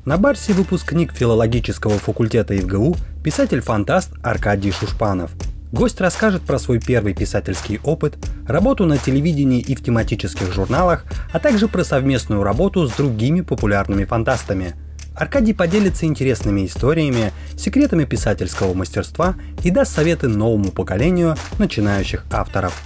На Барсе выпускник филологического факультета ИФГУ, писатель-фантаст Аркадий Шушпанов. Гость расскажет про свой первый писательский опыт, работу на телевидении и в тематических журналах, а также про совместную работу с другими популярными фантастами. Аркадий поделится интересными историями, секретами писательского мастерства и даст советы новому поколению начинающих авторов.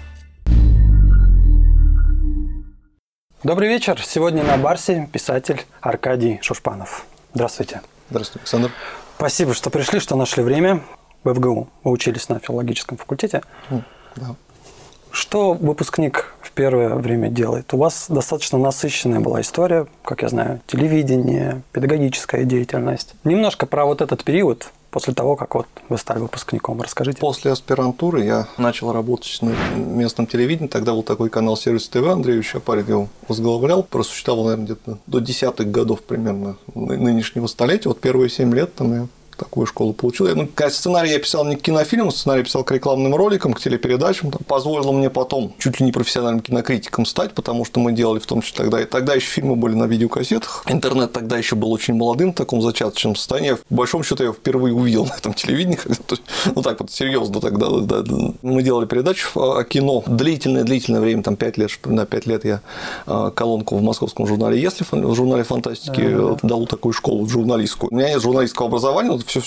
Добрый вечер. Сегодня на Барсе писатель Аркадий Шушпанов. Здравствуйте. Здравствуйте, Александр. Спасибо, что пришли, что нашли время. В ФГУ вы учились на филологическом факультете. Да. Что выпускник в первое время делает? У вас достаточно насыщенная была история, как я знаю, телевидение, педагогическая деятельность. Немножко про вот этот период, после того, как вот вы стали выпускником. Расскажите. После аспирантуры я начал работать на местном телевидении. Тогда был такой канал «Сервис ТВ», Андрей Апарин его возглавлял. Просуществовал, наверное, где-то до 10-х годов примерно нынешнего столетия. Вот первые 7 лет там я такую школу получил. Сценарий я писал не к кинофильмам, сценарий писал к рекламным роликам, к телепередачам. Позволило мне потом чуть ли не профессиональным кинокритиком стать, потому что мы делали в том числе тогда еще фильмы были на видеокассетах. Интернет тогда еще был очень молодым, в таком зачаточном состоянии. В большом счету я впервые увидел на этом телевидении. Ну так вот серьезно тогда. Да. Мы делали передачу о кино. Длительное время, там 5 лет, на 5 лет я колонку в московском журнале «Если», в журнале фантастики, дал такую школу журналистскую. У меня нет журналистского образования, все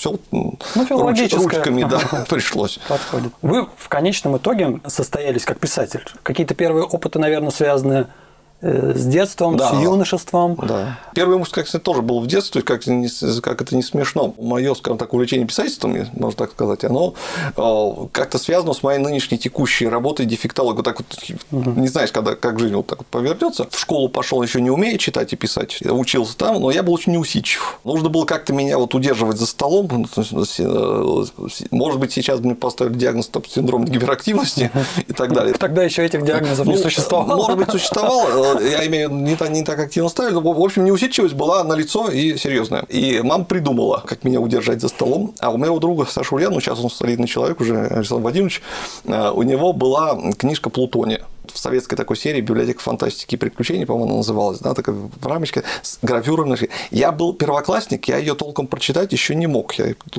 ручками, да, пришлось. Подходит. Вы в конечном итоге состоялись как писатель. Какие-то первые опыты, наверное, связаны с детством, да, с юношеством. Да. Первый муж, кстати, тоже был в детстве, как это не смешно. Мое, скажем так, увлечение писательством, можно так сказать, оно как-то связано с моей нынешней текущей работой дефектологом. Вот так вот не знаешь, как жизнь вот так вот повернется. В школу пошел еще не умея читать и писать. Я учился там, но я был очень неусидчив. Нужно было как-то меня вот удерживать за столом. Может быть, сейчас бы мне поставили диагноз синдром гиперактивности и так далее. Тогда еще этих диагнозов не существовало. Может быть, существовало. Я имею в виду, не так активно ставили, но, в общем, неусидчивость была налицо и серьезная. И мама придумала, как меня удержать за столом. А у моего друга Саша Ульянова, сейчас он солидный человек уже, Александр Владимирович, у него была книжка «Плутония». В советской такой серии «Библиотека фантастики и приключений», по-моему, она называлась, да, такая в рамочке с гравюрами. Я был первоклассник, я ее толком прочитать еще не мог.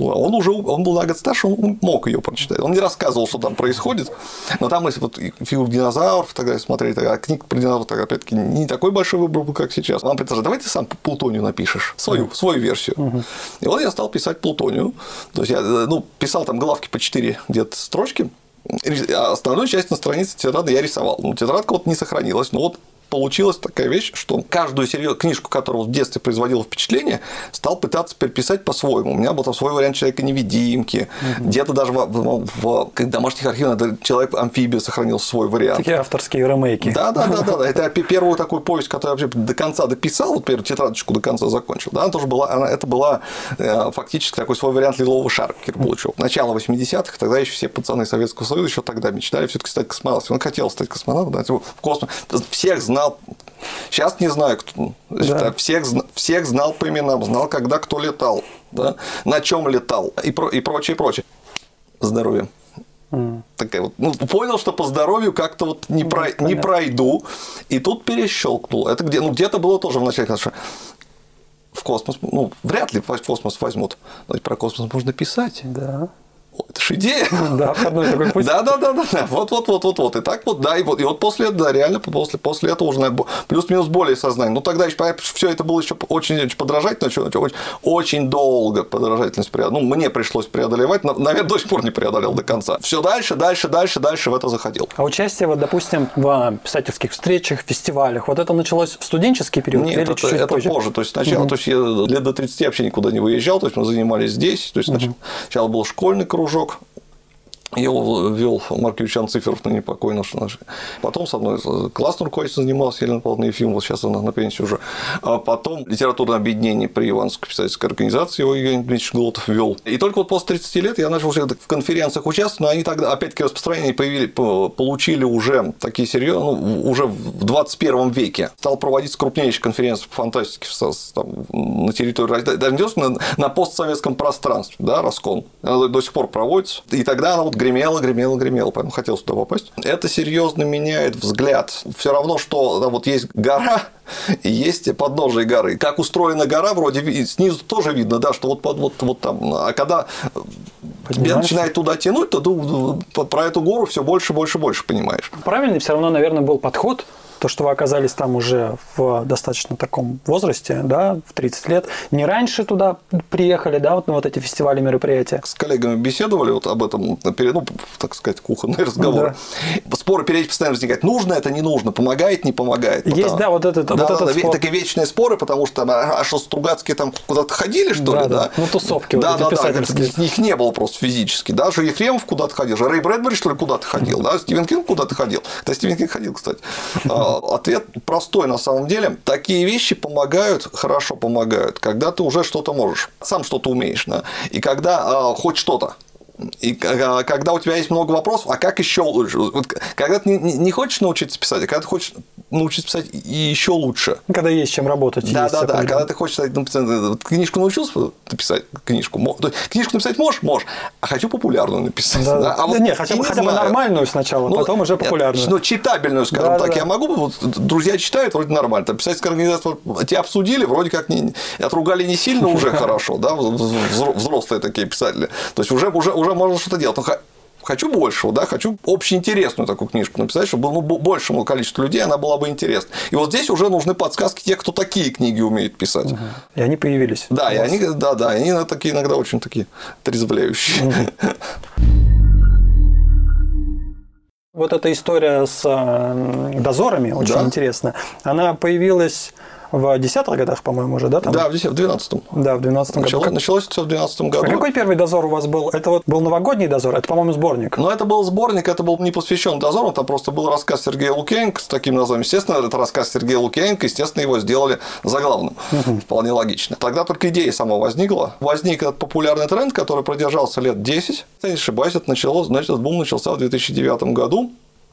Он был на год старше, он мог ее прочитать. Он не рассказывал, что там происходит, но там, если вот фигур динозавров тогда смотреть, а книг про динозавров, тогда, опять-таки, не такой большой выбор был, как сейчас. Вам предложили: давай ты сам Плутонию напишешь, свою версию. И вот я стал писать Плутонию. То есть я писал там главки по 4 где-то строчки. Основную часть на странице тетрадки я рисовал. Тетрадка вот не сохранилась, но вот получилась такая вещь, что каждую книжку, которая в детстве производила впечатление, стал пытаться переписать по-своему. У меня был там свой вариант «Человека-невидимки», где-то даже в домашних архивах «Человек-амфибия» сохранил свой вариант. Такие авторские ремейки. Да. Это первую такую повесть, которую я вообще до конца дописал, вот первую тетрадочку до конца закончил. Да, она тоже была, это была фактически такой свой вариант «Лилового шара», который получил. Начало 80-х, тогда еще все пацаны Советского Союза еще тогда мечтали все-таки стать космонавтом. Он хотел стать космонавтом, да, в космос. Всех знал. Сейчас не знаю, кто. Да. Всех знал по именам, знал, когда кто летал, да, на чем летал и прочее. Здоровье. Такая вот, понял, что по здоровью как-то вот не пройду, и тут перещелкнул. Это где-то было тоже в начале, потому что в космос, вряд ли в космос возьмут. Но про космос можно писать. Да. Это ж идея. Да, входной такой путь. Да. Вот. И так вот, да. И вот после этого, да, реально, после этого уже плюс-минус более сознание. Тогда еще все это было еще очень подражательно, очень долго подражательность преодолевать. Мне пришлось преодолевать, наверное, до сих пор не преодолел до конца. Все дальше в это заходил. А участие, вот, допустим, в писательских встречах, фестивалях, вот это началось в студенческий период? Нет, это позже. То есть сначала, то есть я лет до 30 вообще никуда не выезжал, то есть мы занимались здесь. То есть сначала был школьный кружок. Его вел Марк Юрьевич Анциферов, ныне покойный наш. Потом со мной классным руководителем занималась Елена Павловна Ефимова, сейчас она на пенсии уже. А потом литературное объединение при Ивановской писательской организации его Евгений Дмитриевич Глотов вел. И только вот после 30 лет я начал в конференциях участвовать, но они тогда, опять-таки, распространение получили уже такие серьезные, уже в 21 веке. Стал проводиться крупнейшая конференция по фантастике на территории России, даже на постсоветском пространстве, да, Роскон. Она до сих пор проводится. И тогда она вот гремело, поэтому хотел сюда попасть. Это серьезно меняет взгляд. Все равно, что да, вот есть гора, и есть подножие горы. Как устроена гора, вроде снизу тоже видно, да, что вот там. А когда тебя начинает туда тянуть, то про эту гору все больше понимаешь. Правильный все равно, наверное, был подход. То, что вы оказались там уже в достаточно таком возрасте, да, в 30 лет, не раньше туда приехали, да, вот на вот эти фестивали, мероприятия. С коллегами беседовали вот об этом, ну, так сказать, кухонные разговоры. Да. Споры периодически постоянно возникают. Нужно это, не нужно, помогает, не помогает. Есть, да, вот этот спор. Такие вечные споры, потому что а что Стругацкие там куда-то ходили, что ли, да? Ну, тусовки да, вот эти писательские. Их не было просто физически. Даже Ефремов куда-то ходил, Рэй Брэдбери, что ли, куда-то ходил, да, Стивен Кинг куда-то ходил. Да, Стивен Кинг ходил, кстати. Ответ простой на самом деле. Такие вещи помогают, хорошо помогают, когда ты уже что-то можешь, сам что-то умеешь, да? И когда хоть что-то. И когда у тебя есть много вопросов, а как еще лучше? Вот, когда ты не хочешь научиться писать, а когда ты хочешь научиться писать и еще лучше. Когда есть чем работать. Да. Когда ты хочешь написать, книжку научился написать книжку. Книжку написать можешь, а хочу популярную написать. Да. А вот нет, хотя бы нормальную сначала, потом уже популярную. Ну, читабельную, скажем так. Я могу, вот, друзья читают, вроде нормально. Там писательская организация тебя обсудили, вроде как отругали не сильно, уже хорошо, да, взрослые такие писатели. То есть уже можно что-то делать. Хочу большего, да, хочу общеинтересную такую книжку написать, чтобы было большему количеству людей она была бы интересна. И вот здесь уже нужны подсказки тех, кто такие книги умеет писать. И они появились. Да, и они такие иногда очень такие трезвляющие. Вот эта история с дозорами очень интересная. Она появилась в 10-х годах, по-моему, уже, да? Там? Да, в 12-м. Да, в 12-м году. Началось все в 12-м году. А какой первый дозор у вас был? Это вот был новогодний дозор? Это, по-моему, сборник. Ну, это был сборник, это был не посвящен дозору, там просто был рассказ Сергея Лукьяненко с таким названием. Естественно, это рассказ Сергея Лукьяненко, естественно, его сделали заглавным. Вполне логично. Тогда только идея сама возникла. Возник этот популярный тренд, который продержался лет 10. Я не ошибаюсь, этот бум начался в 2009 году.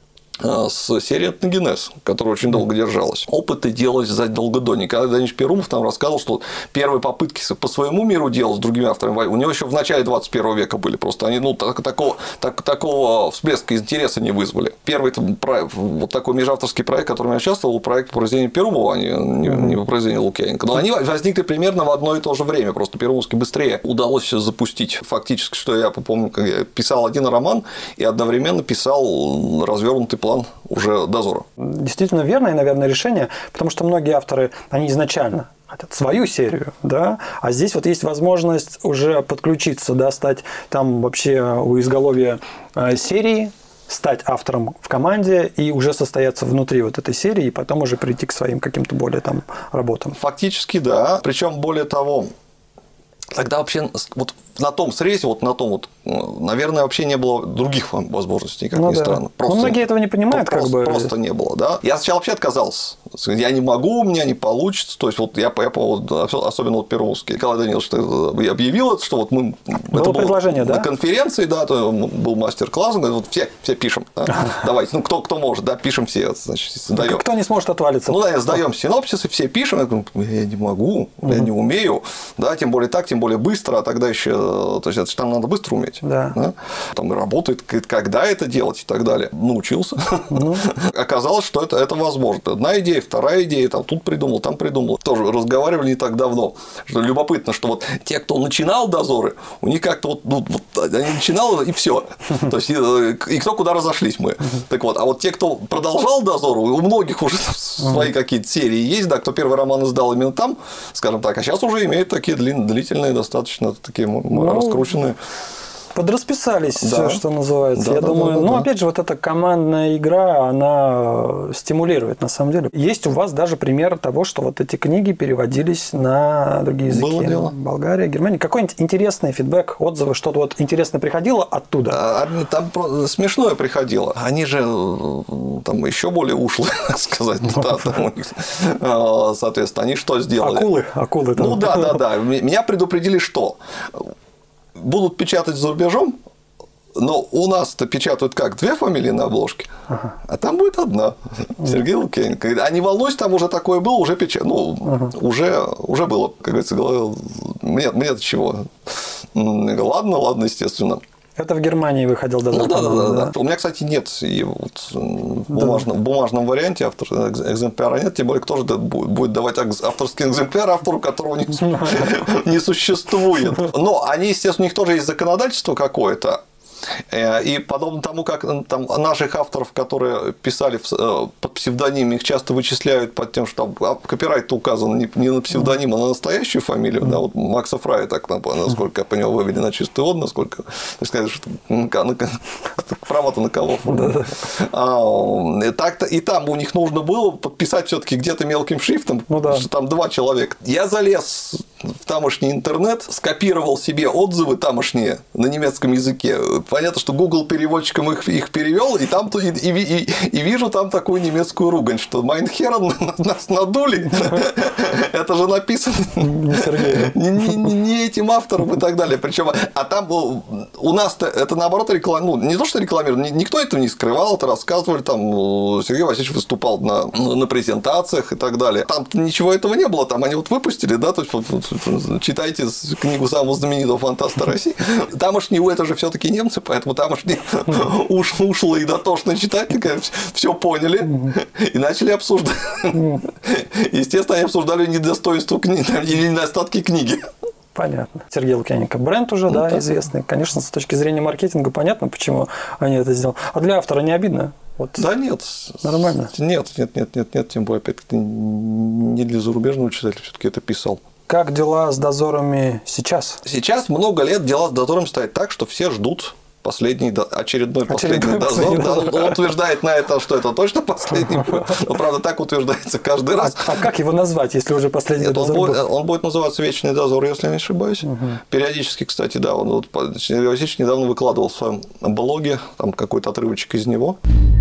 С серии «Этногенез», которая очень долго держалась. Опыты делались задолго до. Николай Данилович Перумов там рассказывал, что первые попытки по своему миру делать с другими авторами у него еще в начале 21 века были. Просто они такого всплеска интереса не вызвали. Первый вот такой межавторский проект, в котором я участвовал, был проект по произведению Перумова, а не по произведению Лукьяненко. Но они возникли примерно в одно и то же время. Просто Перумовски быстрее удалось запустить. Фактически, что я помню, как я писал один роман и одновременно писал развернутый план уже дозора. Действительно верное, наверное, решение, потому что многие авторы, они изначально хотят свою серию, да, а здесь вот есть возможность уже подключиться, да, стать там вообще у изголовья серии, стать автором в команде и уже состояться внутри вот этой серии, и потом уже прийти к своим каким-то более там работам. Фактически, да. Причем, более того, тогда вообще вот на том срезе, наверное, вообще не было других возможностей, как ни странно. Просто, многие этого не понимают, просто не было, да. Я сначала вообще отказался. Я не могу, у меня не получится. То есть, вот я особенно вот Перумовский. Николай Данилович объявил это, что вот мы. Было предложение, да? На конференции, да, то был мастер-класс, он говорит, вот все пишем. Да? Давайте, кто может, да, пишем все, значит, сдаем. Кто не сможет отвалиться. Сдаем синопсисы, все пишем. Я говорю, я не могу, я не умею, да, тем более так, тем более быстро, а тогда еще. То есть, это же там надо быстро уметь. Да. Да? Там и работает, когда это делать и так далее. Научился. Оказалось, что это возможно. Одна идея, вторая идея, там тут придумал, там придумал. Тоже разговаривали не так давно. Что любопытно, что вот те, кто начинал дозоры, у них как-то они начинали, и все. То есть, и кто куда разошлись мы. Так вот, а вот те, кто продолжал дозор, у многих уже свои какие-то серии есть, да, кто первый роман издал именно там, скажем так, а сейчас уже имеют такие длительные, достаточно такие раскрученные. Подрасписались, да. Что называется. Да, я думаю, да. Опять же, вот эта командная игра, она стимулирует, на самом деле. Есть у вас даже пример того, что вот эти книги переводились на другие языки. Было дело. Болгария, Германия. Какой-нибудь интересный фидбэк, отзывы, что-то вот интересное приходило оттуда? Там смешное приходило. Они же там еще более ушлые, так сказать. Соответственно, они что сделали? Акулы. Ну да. Меня предупредили, что будут печатать за рубежом, но у нас-то печатают как? 2 фамилии на обложке, а там будет одна. Сергей Лукьяненко. А не волнуйся, там уже такое было, уже печатают. Уже было, как говорится, мне-то чего. Ладно, естественно. Это в Германии выходил «Дозор». Да. У меня, кстати, нет и вот в бумажном варианте экземпляра нет, тем более, кто же будет давать авторский экземпляр автору, которого не существует. Но они, естественно, у них тоже есть законодательство какое-то. И подобно тому, как там наших авторов, которые писали под псевдоним, их часто вычисляют под тем, что там копирайт указан не на псевдоним, а на настоящую фамилию. Да, вот Макса Фрая, так, насколько я понял, вывели на чистый воду, насколько сказать, что права-то на кого. И там у них нужно было подписать все-таки где-то мелким шрифтом, что там 2 человека. Я залез в тамошний интернет, скопировал себе отзывы тамошние на немецком языке. Понятно, что Google переводчиком их перевел, и там и вижу там такую немецкую ругань, что Майнхерен нас надули. Это же написано не этим автором и так далее. Причем, а там у нас это наоборот рекламирует. Не то, что рекламирует, никто этого не скрывал, это рассказывали, там Сергей Васильевич выступал на презентациях и так далее. Там ничего этого не было, там они вот выпустили, да, то есть читайте книгу самого знаменитого фантаста России. Тамошние это же все-таки немцы, поэтому тамошние ушлые и дотошные читатели все поняли и начали обсуждать. Естественно, они обсуждали недостоинство книги или недостатки книги. Понятно. Сергей Лукьяненко. Бренд уже, известный. Конечно, с точки зрения маркетинга понятно, почему они это сделали. А для автора не обидно? Вот. Да нет. Нормально? Нет. Тем более, опять-таки, не для зарубежного читателя все-таки это писал. Как дела с дозорами сейчас? Сейчас много лет дела с дозором стоят так, что все ждут очередной последний дозор. Да, он утверждает на это, что это точно последний будет. Но, правда, так утверждается каждый раз. А как его назвать, если уже последний дозор? Он будет называться «Вечный дозор», если я не ошибаюсь. Периодически, кстати, да. Сергей Васильевич недавно выкладывал в своем блоге там какой-то отрывочек из него.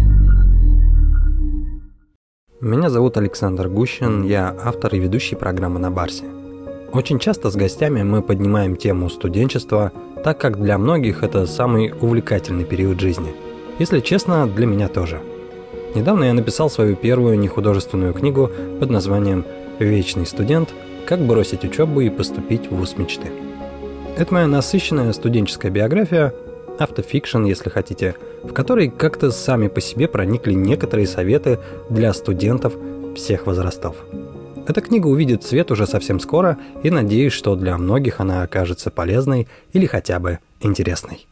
Меня зовут Александр Гущин, я автор и ведущий программы «На Барсе». Очень часто с гостями мы поднимаем тему студенчества, так как для многих это самый увлекательный период жизни. Если честно, для меня тоже. Недавно я написал свою первую нехудожественную книгу под названием «Вечный студент. Как бросить учебу и поступить в вуз мечты». Это моя насыщенная студенческая биография, автофикшн, если хотите, в которой как-то сами по себе проникли некоторые советы для студентов всех возрастов. Эта книга увидит свет уже совсем скоро, и надеюсь, что для многих она окажется полезной или хотя бы интересной.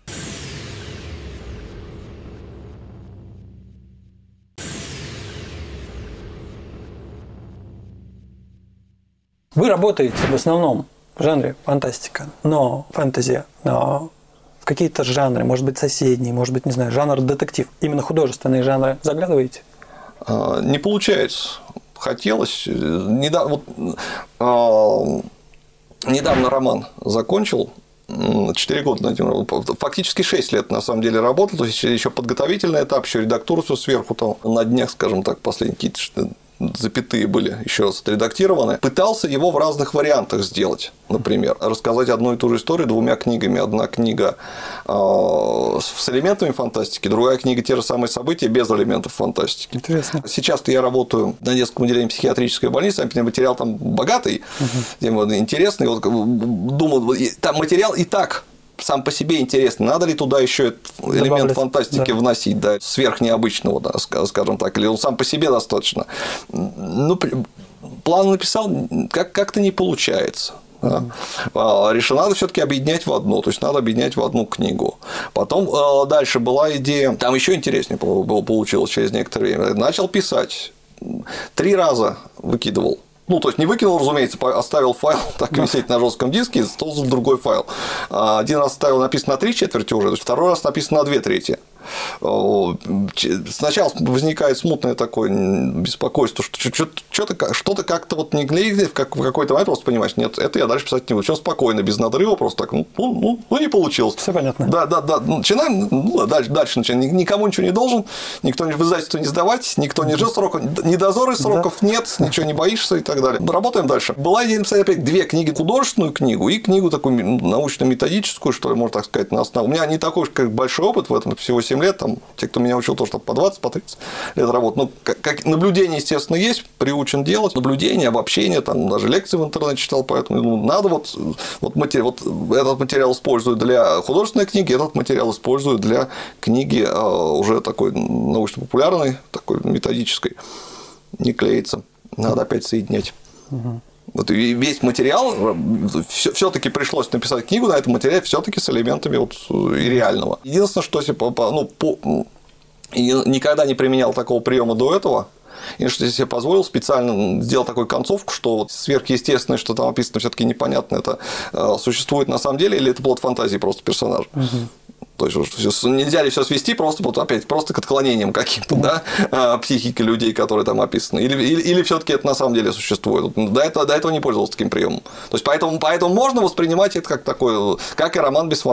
Вы работаете в основном в жанре фантастика, но фэнтези, но в какие-то жанры, может быть, соседние, может быть, не знаю, жанр детектив, именно художественные жанры заглядываете? Не получается. Хотелось. Недавно роман закончил. 4 года над ним работал. Фактически 6 лет, на самом деле, работал. То есть, еще подготовительный этап, еще редактуру все сверху. Там, на днях, скажем так, последние какие-то запятые были еще раз отредактированы. Пытался его в разных вариантах сделать. Например, рассказать одну и ту же историю 2 книгами. Одна книга с элементами фантастики, другая книга те же самые события без элементов фантастики. Интересно. Сейчас-то я работаю на детском отделении психиатрической больницы, материал там богатый, интересный. Вот, думал, там материал и так сам по себе интересный. Надо ли туда еще элемент фантастики вносить, да, сверхнеобычного, да, скажем так, или он сам по себе достаточно. Ну, план написал, как-то не получается. Да. Решено, надо все-таки объединять в одну, то есть надо объединять в одну книгу. Потом дальше была идея, там еще интереснее получилось через некоторое время. Начал писать, 3 раза выкидывал. Ну, то есть не выкинул, разумеется, оставил файл так висеть на жестком диске и создал другой файл. Один раз оставил написано на 3/4 уже, то есть второй раз написано на 2/3. Сначала возникает смутное такое беспокойство, что что-то как-то вот не глядит, в какой-то момент просто понимаешь, нет, это я дальше писать не буду. Все спокойно, без надрыва, просто так, не получилось. Все понятно. Да. Начинаем, дальше начинаем. Никому ничего не должен, никто в издательство не сдавать, никто не ждет сроков, ни дозоры сроков нет, ничего не боишься и так далее. Работаем дальше. Была идея написать опять 2 книги, художественную книгу и книгу такую научно-методическую, что ли, можно так сказать, на основе. У меня не такой как большой опыт в этом, всего 7 лет, там, те, кто меня учил, тоже там, по 20, по 30 лет работы. Ну, как наблюдение, естественно, есть, приучен делать. Наблюдение, обобщение, там, даже лекции в интернете читал, поэтому надо вот этот материал использую для художественной книги, этот материал использую для книги уже такой научно-популярной, такой методической. Не клеится. Надо опять соединять. Вот и весь материал, все-таки пришлось написать книгу на этом материале, все-таки с элементами вот и реального. Единственное, что и никогда не применял такого приема до этого. И что я себе позволил специально сделать такую концовку, что вот сверхъестественное, что там описано, все-таки непонятно, это существует на самом деле, или это плод фантазии просто персонажа. То есть нельзя ли все свести просто к отклонениям каким-то, да, психики людей, которые там описаны, или все-таки это на самом деле существует. До этого не пользовался таким приемом. То есть поэтому можно воспринимать это как такой, как и роман без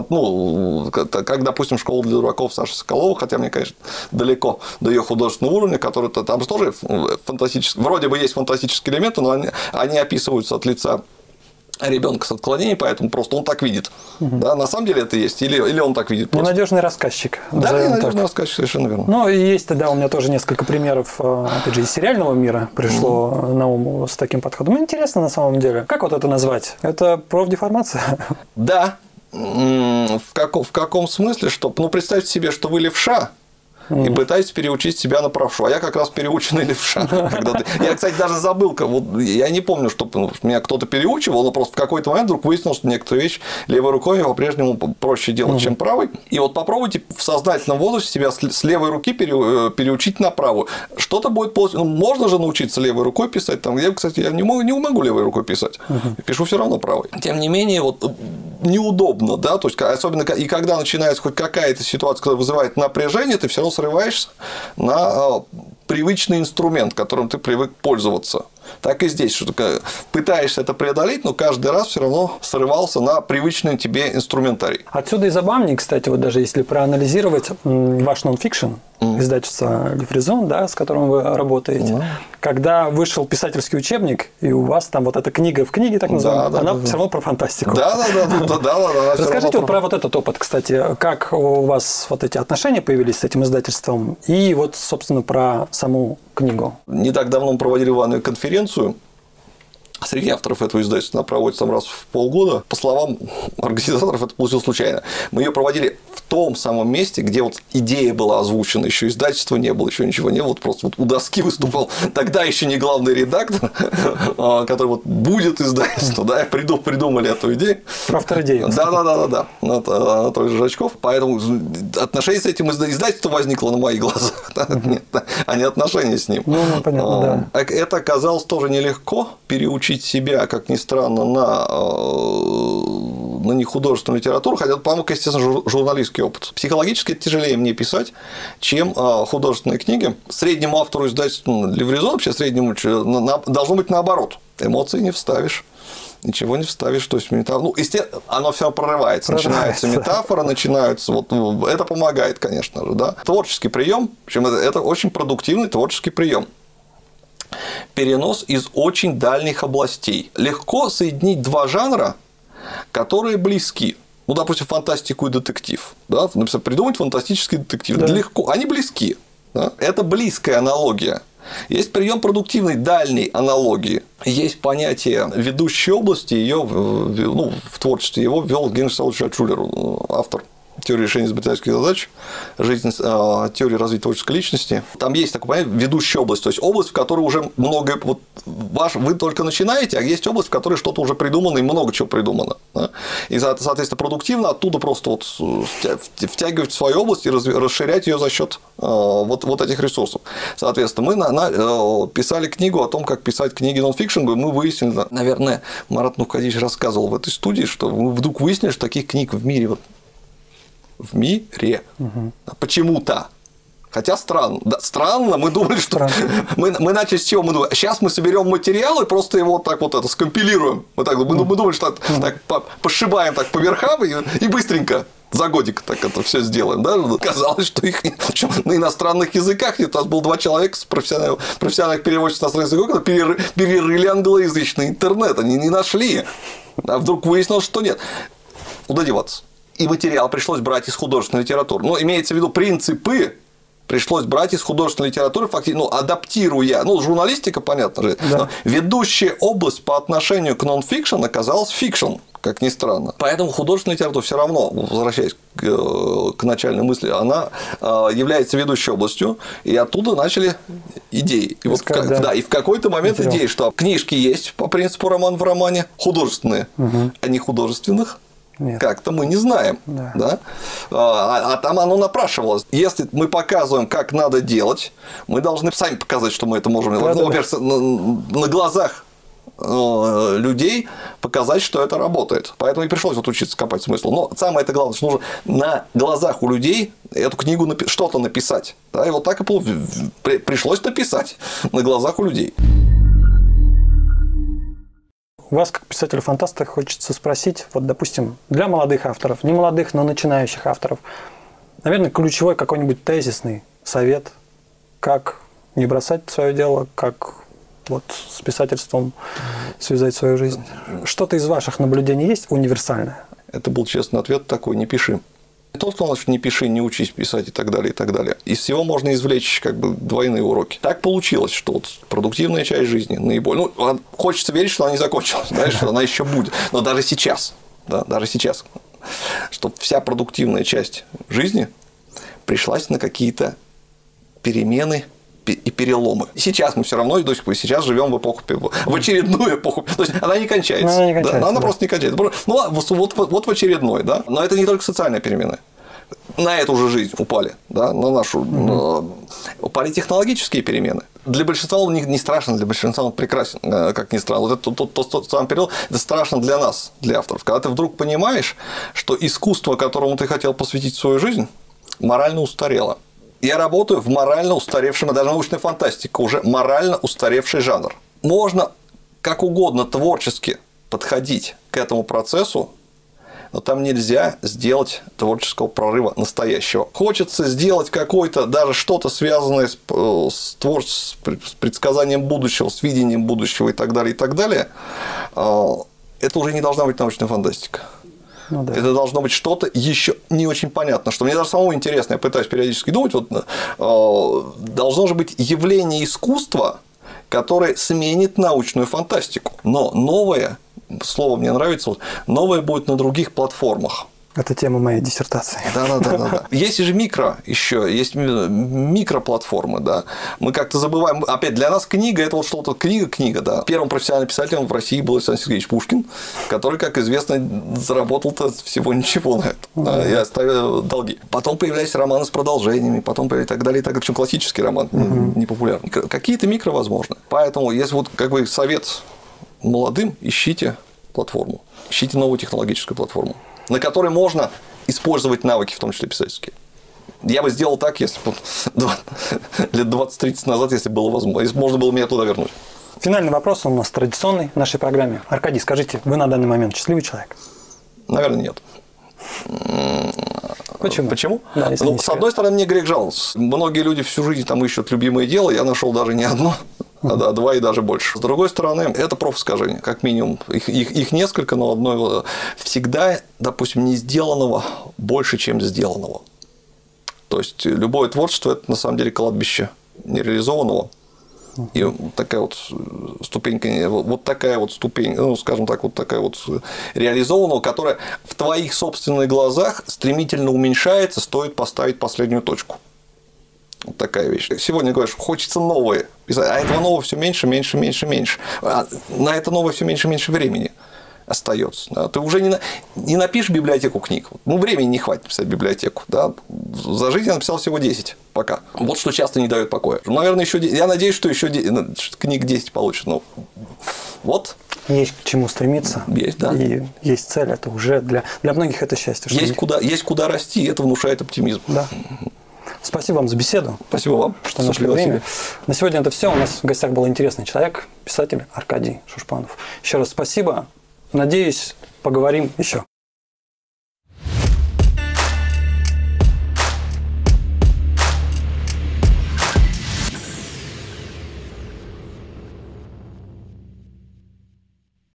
как, допустим, «Школа для дураков» Саши Соколова, хотя мне, конечно, далеко до ее художественного уровня, который там тоже фантастический, вроде бы есть фантастические элементы, но они описываются от лица ребенка с отклонением, поэтому просто он так видит. Да, на самом деле это есть, или он так видит. Ненадежный рассказчик. Да, ненадежный рассказчик, совершенно верно. Ну, и есть тогда у меня тоже несколько примеров, опять же, из сериального мира пришло на ум с таким подходом. Интересно на самом деле. Как вот это назвать? Это профдеформация? Да. В каком смысле? Что, представьте себе, что вы левша, и пытаюсь переучить себя на правшу. А я как раз переученный левша. Я, кстати, даже забыл, я не помню, что меня кто-то переучивал, но просто в какой-то момент вдруг выяснилось, что некоторые вещи левой рукой по-прежнему проще делать, чем правой. И вот попробуйте в сознательном возрасте себя с левой руки переучить на правую. Что-то будет полностью. Можно же научиться левой рукой писать. Кстати, я не могу левой рукой писать. Пишу все равно правой. Тем не менее, неудобно, да, то есть особенно и когда начинается хоть какая-то ситуация, которая вызывает напряжение, ты все равно срываешься на привычный инструмент, которым ты привык пользоваться. Так и здесь, что ты пытаешься это преодолеть, но каждый раз все равно срывался на привычный тебе инструментарий. Отсюда и забавнее, кстати, вот даже если проанализировать ваш нонфикшн, издательство Лифризон, да, с которым вы работаете, когда вышел писательский учебник, и у вас там вот эта книга в книге, так называемая, она все равно про фантастику. Да. Расскажите вот про вот этот опыт, кстати, как у вас вот эти отношения появились с этим издательством, и вот, собственно, про саму книгу. Не так давно мы проводили в конференцию. Среди авторов этого издательства она проводится там раз в полгода. По словам организаторов, это получилось случайно. Мы ее проводили в том самом месте, где вот идея была озвучена, еще издательства не было, еще ничего не было, просто у доски выступал тогда еще не главный редактор, который вот будет издательство, да, придумали эту идею. Автор идеи. Да. Анатолий Жирачков. Поэтому отношение с этим издательством возникло на моих глазах, а не отношения с ним. Понятно, да. Это оказалось тоже нелегко переучить себя, как ни странно, на нехудожественную литературу, хотя, по-моему, естественно, журналистский опыт. Психологически это тяжелее мне писать, чем художественные книги. Среднему автору издательства Лифризон, вообще среднему, должно быть наоборот. Эмоции не вставишь. Ничего не вставишь, то есть естественно, оно все прорывается. Начинается метафора, начинаются. Это помогает, конечно же, да. Творческий прием, причем это очень продуктивный творческий прием. Перенос из очень дальних областей. Легко соединить два жанра, которые близки. Допустим, фантастику и детектив. Да? Придумать фантастический детектив. Да. Легко. Они близки. Да? Это близкая аналогия. Есть прием продуктивной дальней аналогии. Есть понятие ведущей области, ее в творчестве его ввел Генрих Саулович Альтшулер, автор теории решения изобретательских задач, теории развития творческой личности. Там есть такое понятие ведущая область, то есть область, в которой уже многое, вы только начинаете, а есть область, в которой что-то уже придумано и много чего придумано. Да? И, соответственно, продуктивно оттуда просто втягивать в свою область и расширять ее за счет вот этих ресурсов. Соответственно, мы писали книгу о том, как писать книги нонфикшн, мы выяснили, наверное, Марат Нухкадич рассказывал в этой студии, что мы вдруг выяснили, что таких книг в мире почему-то. Хотя странно. Да, странно, мы думали, что мы начали с чего? Мы думали, сейчас мы соберем материал и просто его так скомпилируем. Мы думали, что так пошибаем так по верхам и быстренько за годик так это все сделаем. Да? Казалось, что их на иностранных языках. У нас было 2 человека с профессиональных переводчиков на иностранных языках, которые перерыли англоязычный интернет. Они не нашли. А вдруг выяснилось, что нет. Куда деваться? И материал пришлось брать из художественной литературы. Ну, имеется в виду принципы, пришлось брать из художественной литературы, фактически, ну, адаптируя. Ну, журналистика, понятно же. Да. Но ведущая область по отношению к нон-фикшн оказалась фикшн, как ни странно. Поэтому художественная литература все равно, возвращаясь к начальной мысли, она является ведущей областью, и оттуда начали идеи. И, искать, вот, да, и в какой-то момент идеи, что книжки есть по принципу роман в романе, художественные, а не художественных. Как-то мы не знаем. Да. Да? А там оно напрашивалось. Если мы показываем, как надо делать, мы должны сами показать, что мы это можем делать. Ну, во-первых, на глазах людей показать, что это работает. Поэтому и пришлось вот учиться копать смысл. Но самое это главное, что нужно на глазах у людей эту книгу что-то написать. Да? И вот так и пришлось написать на глазах у людей. У вас, как писателя-фантаста, хочется спросить, вот, допустим, для молодых авторов, не молодых, но начинающих авторов, наверное, ключевой какой-нибудь тезисный совет, как не бросать свое дело, как вот с писательством связать свою жизнь. Что-то из ваших наблюдений есть универсальное? Это был честный ответ такой: не пиши. Не то, что не пиши, не учись писать и так далее, и так далее. Из всего можно извлечь как бы двойные уроки. Так получилось, что вот продуктивная часть жизни наиболее. Ну, хочется верить, что она не закончилась, знаешь, что она еще будет. Но даже сейчас, да, даже сейчас, что вся продуктивная часть жизни пришлась на какие-то перемены и переломы. Сейчас мы все равно, сейчас живем в эпоху, в очередную эпоху. То есть она не кончается. Она, не кончается, да? Она просто не кончается. Ну, вот в очередной, да. Но это не только социальные перемены. На эту же жизнь упали, да, на нашу. Упали технологические перемены. Для большинства он не страшно, для большинства он прекрасен, как ни странно. Вот это тот самый период, это страшно для нас, для авторов. Когда ты вдруг понимаешь, что искусство, которому ты хотел посвятить свою жизнь, морально устарело. Я работаю в морально устаревшем, даже научная фантастика, уже морально устаревший жанр. Можно как угодно творчески подходить к этому процессу, но там нельзя сделать творческого прорыва настоящего. Хочется сделать какое-то, даже что-то связанное с предсказанием будущего, с видением будущего и так далее, и так далее. Это уже не должна быть научная фантастика. Ну, да. Это должно быть что-то еще не очень понятно, что мне даже самому интересно, я пытаюсь периодически думать, вот, должно же быть явление искусства, которое сменит научную фантастику. Но новое, слово мне нравится, вот, новое будет на других платформах. Это тема моей диссертации. Да. Есть же есть микроплатформы, да. Мы как-то забываем, опять для нас книга – это вот что-то, книга, да. Первым профессиональным писателем в России был Александр Сергеевич Пушкин, который, как известно, заработал-то всего ничего на это, и оставил долги. Потом появлялись романы с продолжениями, потом появлялись и так далее, причем классический роман, не популярный. Какие-то микро возможны. Поэтому, если вот как бы совет молодым, ищите платформу, ищите новую технологическую платформу, на которой можно использовать навыки, в том числе писательские. Я бы сделал так, если бы лет 20-30 назад, если было возможно, если можно было меня туда вернуть. Финальный вопрос, он у нас традиционный в нашей программе. Аркадий, скажите, вы на данный момент счастливый человек? Наверное, нет. Почему? Да, ну, с одной стороны, мне грех жаловаться. Многие люди всю жизнь там ищут любимое дело, я нашел даже не одно, а два и даже больше. С другой стороны, это профискажение, как минимум. Их несколько, но одно всегда, допустим, не сделанного больше, чем сделанного. То есть любое творчество – это на самом деле кладбище нереализованного. И такая вот ступенька, вот такая вот ступень, ну, скажем так, вот такая вот реализованного, которая в твоих собственных глазах стремительно уменьшается, стоит поставить последнюю точку. Вот такая вещь. Сегодня говоришь, хочется новое писать, а этого нового все меньше. А на это новое все меньше времени остается. Да? Ты уже не напишешь библиотеку книг. Ну, времени не хватит писать библиотеку. Да? За жизнь я написал всего 10 пока. Вот что часто не дает покоя. Наверное, еще 10. Я надеюсь, что еще книг 10 получится. Но вот. Есть к чему стремиться. Есть, да. И есть цель. Это уже для многих это счастье. Есть куда расти, и это внушает оптимизм. Да. Спасибо вам за беседу. Спасибо вам, что нашли время. На сегодня это все. У нас в гостях был интересный человек, писатель Аркадий Шушпанов. Еще раз спасибо. Надеюсь, поговорим еще.